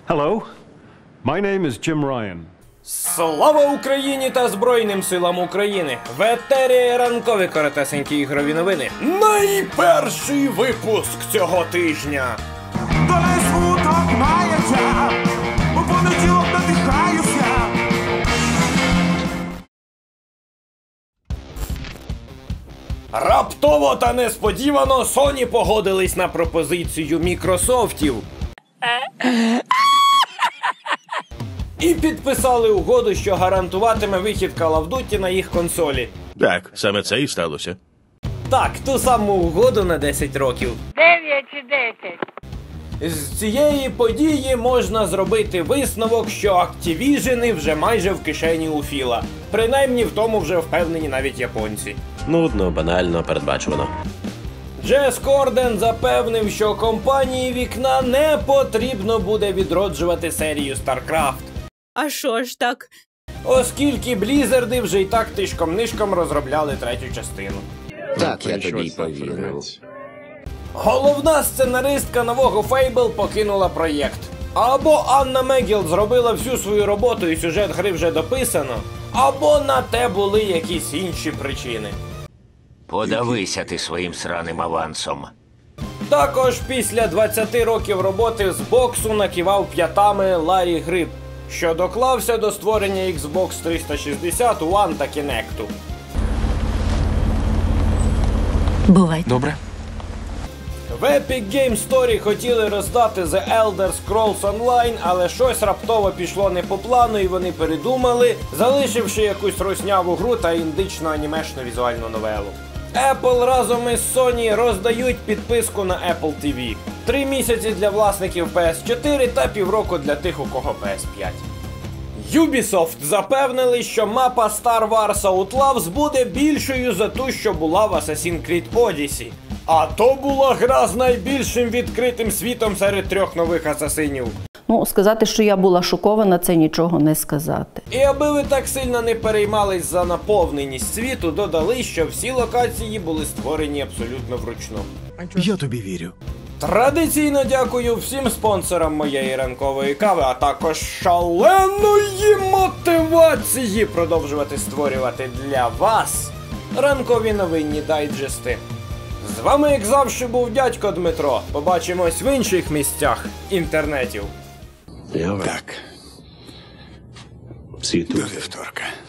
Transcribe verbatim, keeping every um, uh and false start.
Hello, my name is Jim Ryan. Слава Україні та Збройним силам України! В етері ранкові коротесенькі ігрові новини. Найперший випуск цього тижня. Доля смуток маяча, у понеділок надихаюся. Раптово та несподівано Sony погодились на пропозицію Мікрософтів. І підписали угоду, що гарантуватиме вихід Call of Duty на їх консолі. Так, саме це і сталося. Так, ту саму угоду на десять років. Дев'ять чи десять. З цієї події можна зробити висновок, що Activision вже майже в кишені у Філа. Принаймні в тому вже впевнені навіть японці. Нудно, банально, передбачувано. Джес Корден запевнив, що компанії Вікна не потрібно буде відроджувати серію StarCraft. А що ж так? Оскільки Блізарди вже й так тишком-нишком розробляли третю частину. Так, я тобі й повірив. Головна сценаристка нового Fable покинула проєкт. Або Анна Мегіл зробила всю свою роботу і сюжет гри вже дописано, або на те були якісь інші причини. Подавися ти своїм сраним авансом. Також після двадцяти років роботи з боксу накивав п'ятами Ларі Гриб, що доклався до створення Xbox триста шістдесят, One та Kinect'у. Бувай. Добре. В Epic Game Story хотіли роздати The Elder Scrolls Online, але щось раптово пішло не по плану і вони передумали, залишивши якусь росняву гру та індичну анімешну візуальну новелу. Apple разом із Sony роздають підписку на Apple ті ві. Три місяці для власників пі ес чотири та півроку для тих, у кого пі ес п'ять. Ubisoft запевнили, що мапа Star Wars Outlaws буде більшою за ту, що була в Assassin's Creed Odyssey. А то була гра з найбільшим відкритим світом серед трьох нових асасинів. Ну, сказати, що я була шокована, це нічого не сказати. І аби ви так сильно не переймались за наповненість світу, додали, що всі локації були створені абсолютно вручну. Я тобі вірю. Традиційно дякую всім спонсорам моєї ранкової кави, а також шаленої мотивації продовжувати створювати для вас ранкові новинні дайджести. З вами, як завжди, був дядько Дмитро. Побачимось в інших місцях інтернетів. Так. До вівторка.